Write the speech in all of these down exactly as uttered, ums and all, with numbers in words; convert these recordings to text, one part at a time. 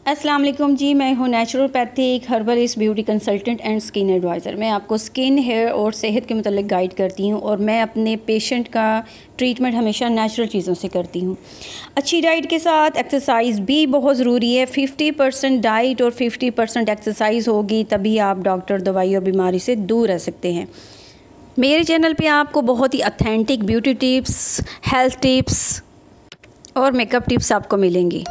अस्सलाम वालेकुम जी, मैं हूँ naturopathic herbalist beauty consultant and skin adviser. मैं आपको स्किन, हेयर और सेहत के मतलब गाइड करती हूँ और मैं अपने पेशेंट का ट्रीटमेंट हमेशा नेचुरल चीज़ों से करती हूँ। अच्छी डाइट के साथ एक्सरसाइज भी बहुत ज़रूरी है। फिफ्टी परसेंट डाइट और फिफ्टी परसेंट एक्सरसाइज होगी तभी आप डॉक्टर, दवाई और बीमारी से दूर रह सकते हैं। मेरे चैनल पे आपको बहुत ही authentic beauty tips, health tips और मेकअप टिप्स आपको मिलेंगी।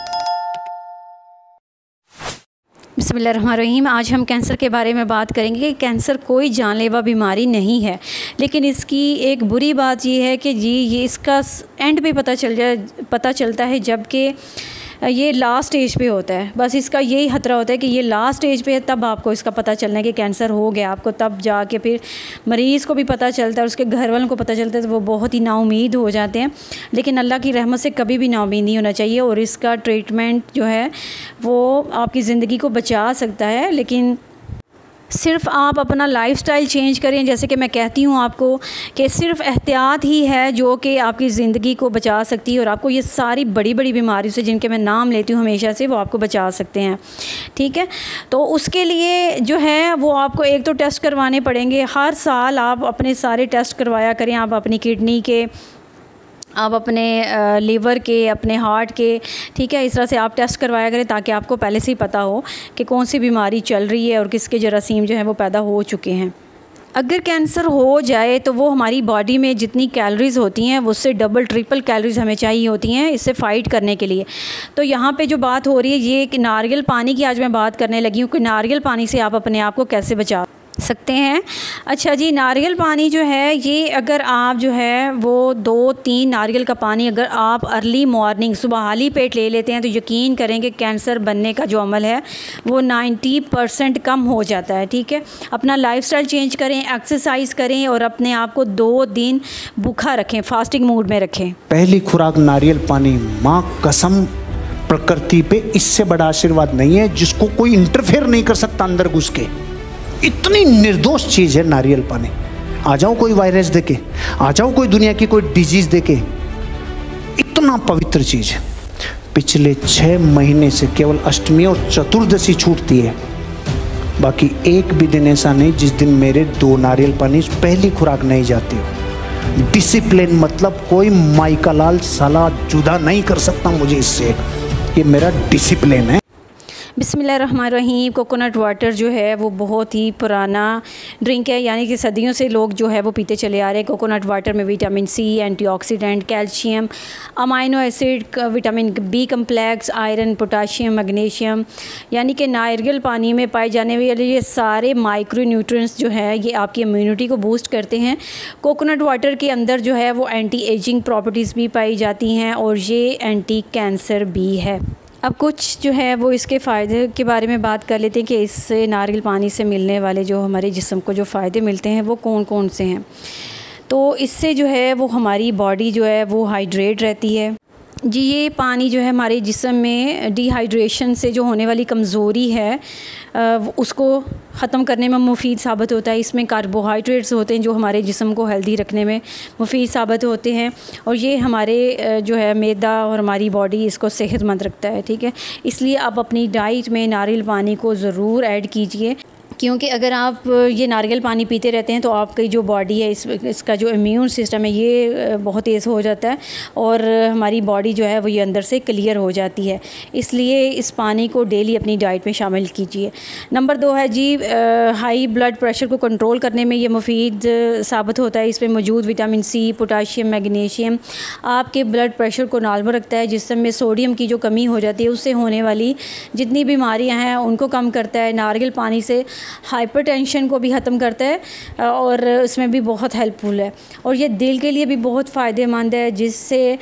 बिस्मिल्लाहिर्रहमानिर्रहीम। आज हम कैंसर के बारे में बात करेंगे कि कैंसर कोई जानलेवा बीमारी नहीं है, लेकिन इसकी एक बुरी बात ये है कि जी ये इसका एंड पे पता चल जाए पता चलता है जबकि ये लास्ट स्टेज पे होता है। बस इसका यही खतरा होता है कि ये लास्ट स्टेज पे है, तब आपको इसका पता चलना है कि कैंसर हो गया आपको, तब जाके फिर मरीज़ को भी पता चलता है और उसके घर वालों को पता चलता है, तो वो बहुत ही नाउमीद हो जाते हैं। लेकिन अल्लाह की रहमत से कभी भी नाउमीद नहीं होना चाहिए और इसका ट्रीटमेंट जो है वो आपकी ज़िंदगी को बचा सकता है। लेकिन सिर्फ़ आप अपना लाइफ़स्टाइल चेंज करें। जैसे कि मैं कहती हूँ आपको कि सिर्फ़ एहतियात ही है जो कि आपकी ज़िंदगी को बचा सकती है और आपको ये सारी बड़ी बड़ी बीमारियों से, जिनके मैं नाम लेती हूँ हमेशा से, वो आपको बचा सकते हैं। ठीक है, तो उसके लिए जो है वो आपको एक तो टेस्ट करवाने पड़ेंगे। हर साल आप अपने सारे टेस्ट करवाया करें। आप अपनी किडनी के, आप अपने लीवर के, अपने हार्ट के, ठीक है, इस तरह से आप टेस्ट करवाया करें ताकि आपको पहले से ही पता हो कि कौन सी बीमारी चल रही है और किसके जरासीम जो है वो पैदा हो चुके हैं। अगर कैंसर हो जाए तो वो हमारी बॉडी में जितनी कैलोरीज़ होती हैं उससे डबल ट्रिपल कैलोरीज़ हमें चाहिए होती हैं इससे फ़ाइट करने के लिए। तो यहाँ पे जो बात हो रही है ये कि नारियल पानी की आज मैं बात करने लगी हूँ कि नारियल पानी से आप अपने आप को कैसे बचा सकते हैं। अच्छा जी, नारियल पानी जो है ये अगर आप जो है वो दो तीन नारियल का पानी अगर आप अर्ली मॉर्निंग सुबह खाली पेट ले लेते हैं तो यकीन करें कि कैंसर बनने का जो अमल है वो नब्बे परसेंट कम हो जाता है। ठीक है, अपना लाइफस्टाइल चेंज करें, एक्सरसाइज करें और अपने आप को दो दिन भूखा रखें, फास्टिंग मूड में रखें। पहली खुराक नारियल पानी। माँ कसम, प्रकृति पे इससे बड़ा आशीर्वाद नहीं है जिसको कोई इंटरफेयर नहीं कर सकता अंदर घुस के। इतनी निर्दोष चीज़ है नारियल पानी। आ जाओ कोई वायरस देके, आ जाओ कोई दुनिया की कोई डिजीज़ देके, इतना पवित्र चीज़ है। पिछले छः महीने से केवल अष्टमी और चतुर्दशी छूटती है, बाकी एक भी दिन ऐसा नहीं जिस दिन मेरे दो नारियल पानी पहली खुराक नहीं जाती हो। डिसिप्लिन मतलब कोई माइका लाल साला जुदा नहीं कर सकता मुझे इससे। ये मेरा डिसिप्लिन है। बिस्मिल्लाहिर्रहमानिर्रहीम। कोकोनट वाटर जो है वो बहुत ही पुराना ड्रिंक है, यानी कि सदियों से लोग जो है वो पीते चले आ रहे हैं। कोकोनट वाटर में vitamin C, antioxidant, calcium, amino acid, vitamin B complex, iron, potassium, magnesium, यानी कि नारियल पानी में पाए जाने वाले ये सारे माइक्रो न्यूट्रिएंट्स जो है ये आपकी इम्यूनिटी को बूस्ट करते हैं। कोकोनट वाटर के अंदर जो है वो एंटी एजिंग प्रॉपर्टीज़ भी पाई जाती हैं और ये एंटी कैंसर भी है। अब कुछ जो है वो इसके फ़ायदे के बारे में बात कर लेते हैं कि इससे नारियल पानी से मिलने वाले जो हमारे जिस्म को जो फ़ायदे मिलते हैं वो कौन कौन से हैं। तो इससे जो है वो हमारी बॉडी जो है वो हाइड्रेट रहती है जी। ये पानी जो है हमारे जिस्म में डिहाइड्रेशन से जो होने वाली कमज़ोरी है उसको ख़त्म करने में मुफीद साबित होता है। इसमें कार्बोहाइड्रेट्स होते हैं जो हमारे जिस्म को हेल्दी रखने में मुफीद साबित होते हैं और ये हमारे जो है मैदा और हमारी बॉडी इसको सेहतमंद रखता है। ठीक है, इसलिए आप अपनी डाइट में नारियल पानी को ज़रूर ऐड कीजिए, क्योंकि अगर आप ये नारियल पानी पीते रहते हैं तो आपकी जो बॉडी है इस इसका जो इम्यून सिस्टम है ये बहुत तेज़ हो जाता है और हमारी बॉडी जो है वो ये अंदर से क्लियर हो जाती है। इसलिए इस पानी को डेली अपनी डाइट में शामिल कीजिए। नंबर दो है जी, हाई ब्लड प्रेशर को कंट्रोल करने में ये मुफीद साबित होता है। इसमें मौजूद विटामिन सी, पोटाशियम, मैग्नीशियम आपके ब्लड प्रेशर को नॉर्मल रखता है। जिस्म में सोडियम की जो कमी हो जाती है उससे होने वाली जितनी बीमारियाँ हैं उनको कम करता है। नारियल पानी से हाइपरटेंशन को भी ख़त्म करता है और इसमें भी बहुत हेल्पफुल है और ये दिल के लिए भी बहुत फ़ायदेमंद है, जिससे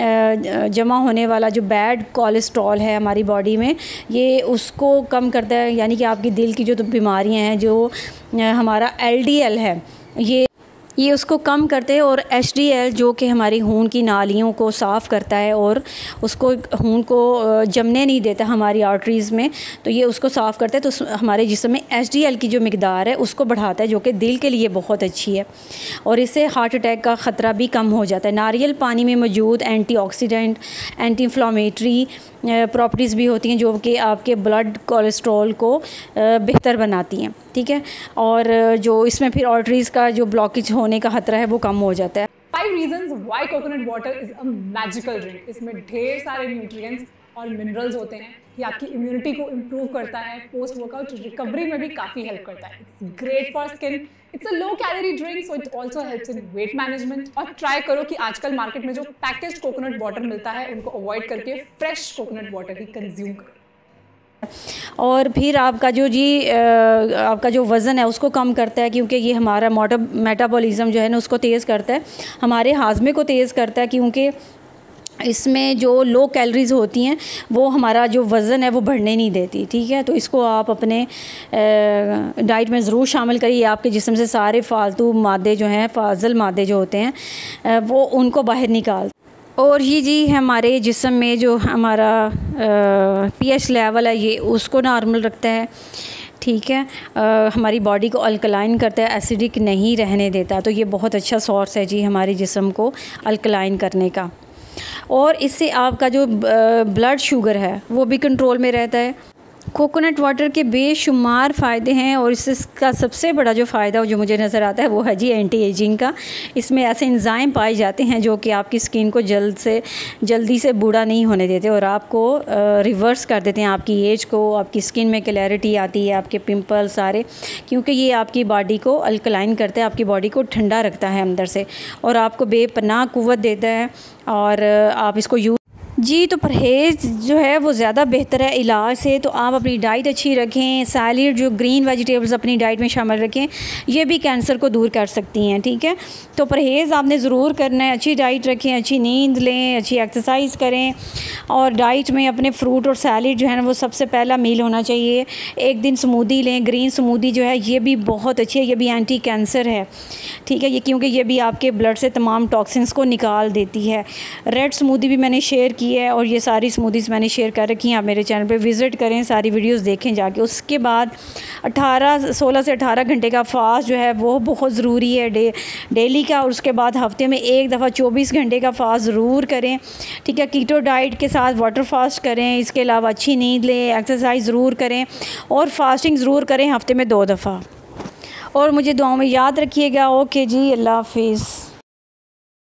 जमा होने वाला जो बैड कोलेस्ट्रॉल है हमारी बॉडी में ये उसको कम करता है। यानी कि आपकी दिल की जो तो बीमारियां हैं, जो हमारा एल डी एल है ये ये उसको कम करते हैं और एच डी एल जो कि हमारी खून की नालियों को साफ़ करता है और उसको खून को जमने नहीं देता हमारी आर्टरीज़ में, तो ये उसको साफ़ करता है। तो हमारे जिस्म में एच डी एल की जो मिकदार है उसको बढ़ाता है, जो कि दिल के लिए बहुत अच्छी है और इससे हार्ट अटैक का ख़तरा भी कम हो जाता है। नारियल पानी में मौजूद एंटीऑक्सीडेंट, एंटी इन्फ्लामेटरी प्रॉपर्टीज़ भी होती हैं जो कि आपके ब्लड कोलेस्ट्रॉल को बेहतर बनाती हैं, ठीक है। और जो इसमें फिर आर्टरीज़ का जो ब्लॉकेज होने का खतरा है वो कम हो जाता है। Five reasons why coconut water is a magical drink. इसमें ढेर सारे न्यूट्रिएंट्स और मिनरल्स होते हैं। ये आपकी इम्यूनिटी को इम्प्रूव करता है, पोस्ट वर्कआउट रिकवरी में भी काफ़ी हेल्प करता है। It's great for skin, it's a low calorie drink, so it also helps in weight management. और ट्राई करो कि आजकल मार्केट में जो पैकेज्ड कोकोनट वाटर मिलता है उनको अवॉइड करके फ्रेश कोकोनट वाटर ही कंज्यूम करो। और फिर आपका जो जी आपका जो वज़न है उसको कम करता है, क्योंकि ये हमारा मोटा मेटाबॉलिज्म जो है ना उसको तेज़ करता है, हमारे हाजमे को तेज़ करता है, क्योंकि इसमें जो लो कैलोरीज़ होती हैं वो हमारा जो वज़न है वो बढ़ने नहीं देती, ठीक है। तो इसको आप अपने डाइट में ज़रूर शामिल करिए। आपके जिस्म से सारे फालतू मादे जो हैं, फाजल मादे जो होते हैं वो उनको बाहर निकाल। और ये जी हमारे जिस्म में जो हमारा पीएच लेवल है ये उसको नॉर्मल रखता है, ठीक है। आ, हमारी बॉडी को अल्कलाइन करता है, एसिडिक नहीं रहने देता। तो ये बहुत अच्छा सोर्स है जी हमारे जिस्म को अल्कलाइन करने का। और इससे आपका जो ब्लड शुगर है वो भी कंट्रोल में रहता है। कोकोनट वाटर के बेशुमार फ़ायदे हैं और इसका सबसे बड़ा जो फ़ायदा जो मुझे नज़र आता है वो है जी एंटी एजिंग का। इसमें ऐसे एंजाइम पाए जाते हैं जो कि आपकी स्किन को जल्द से जल्दी से बूढ़ा नहीं होने देते और आपको रिवर्स कर देते हैं आपकी एज को। आपकी स्किन में क्लैरिटी आती है, आपके पिंपल सारे, क्योंकि ये आपकी बॉडी को अल्कलाइन करता है, आपकी बॉडी को ठंडा रखता है अंदर से और आपको बेपनाह कुव्वत देता है। और आप इसको यूज़ जी तो परहेज़ जो है वो ज़्यादा बेहतर है इलाज से। तो आप अपनी डाइट अच्छी रखें, सैलेड जो ग्रीन वेजिटेबल्स अपनी डाइट में शामिल रखें, ये भी कैंसर को दूर कर सकती हैं, ठीक है। तो परहेज़ आपने ज़रूर करना है, अच्छी डाइट रखें, अच्छी नींद लें, अच्छी एक्सरसाइज करें और डाइट में अपने फ्रूट और सैलेड जो है ना वो सबसे पहला मील होना चाहिए। एक दिन स्मूदी लें, ग्रीन स्मूदी जो है ये भी बहुत अच्छी है, ये भी एंटी कैंसर है, ठीक है। ये क्योंकि ये भी आपके ब्लड से तमाम टॉक्सिन्स को निकाल देती है। रेड स्मूदी भी मैंने शेयर की है और ये सारी स्मूदीज़ मैंने शेयर कर रखी हैं। आप मेरे चैनल पे विज़िट करें, सारी वीडियोस देखें जाके। उसके बाद अठारह सोलह से अठारह घंटे का फास्ट जो है वो बहुत ज़रूरी है डे डेली का। और उसके बाद हफ्ते में एक दफ़ा चौबीस घंटे का फास्ट ज़रूर करें, ठीक है। कीटो डाइट के साथ वाटर फास्ट करें। इसके अलावा अच्छी नींद लें, एक्सरसाइज ज़रूर करें और फास्टिंग ज़रूर करें हफ्ते में दो दफ़ा। और मुझे दुआओं में याद रखिएगा। ओके जी, अल्लाह हाफिज़।